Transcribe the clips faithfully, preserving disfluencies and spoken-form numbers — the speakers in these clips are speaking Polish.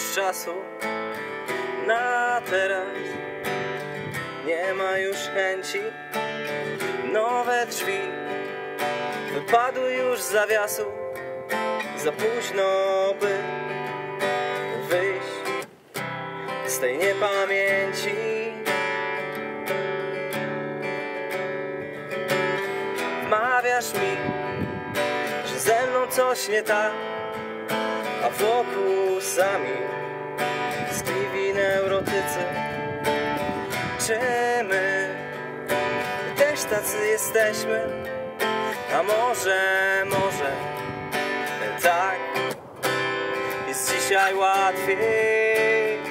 już czasu na teraz. Nie ma już chęci, nowe drzwi wypadły już z zawiasu. Za późno, by wyjść z tej niepamięci. Wmawiasz mi, że ze mną coś nie tak, a wokół sami skliwi neurotycy. Czy my też tacy jesteśmy? A może, może tak jest dzisiaj łatwiej.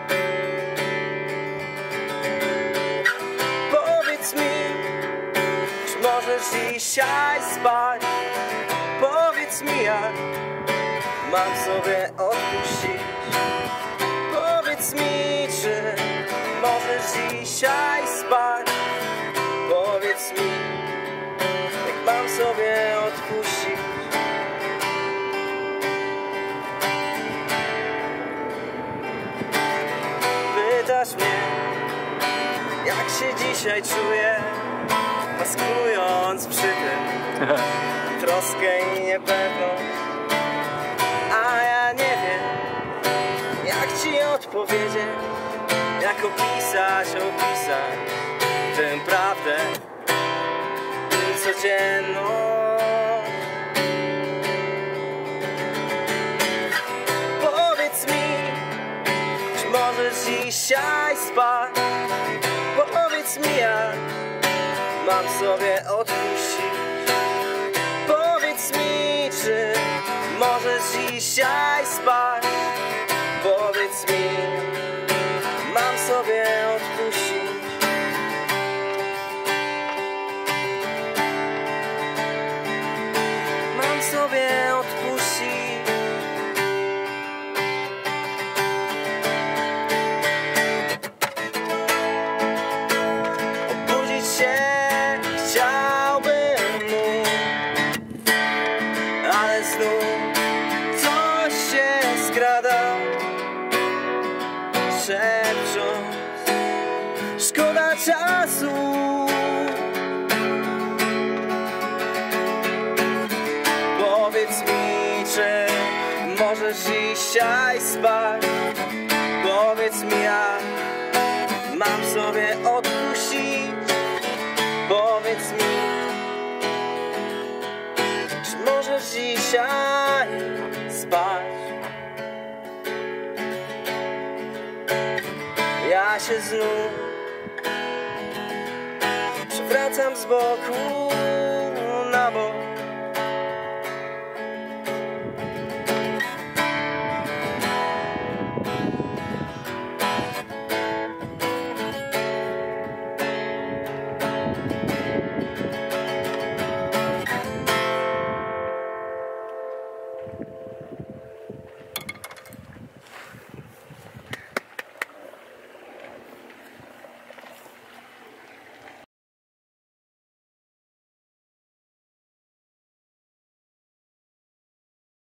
Powiedz mi, czy możesz dzisiaj spać? Powiedz mi, jak mam sobie odpuścić. Powiedz mi, czy możesz dzisiaj spać? Powiedz mi, jak mam sobie odpuścić. Pytasz mnie, jak się dzisiaj czuję, maskując przy tym troskę i niepewność. A ja nie wiem, jak ci odpowiedzieć, jak opisać, opisać tę prawdę codzienną. Powiedz mi, czy możesz dzisiaj spać? Powiedz mi, jak mam sobie odpuścić. Powiedz mi, czy możesz dzisiaj spać? Powiedz mi, mam sobie odpuścić. Mam sobie odpuścić. Obudzić się chciałbym mu, ale znów coś się skrada, szepcząc, szkoda czasu. Powiedz mi, czy możesz dzisiaj spać? Powiedz mi, jak mam sobie odpuścić. Powiedz mi, czy możesz dzisiaj spać? Ja się znów przewracam z boku.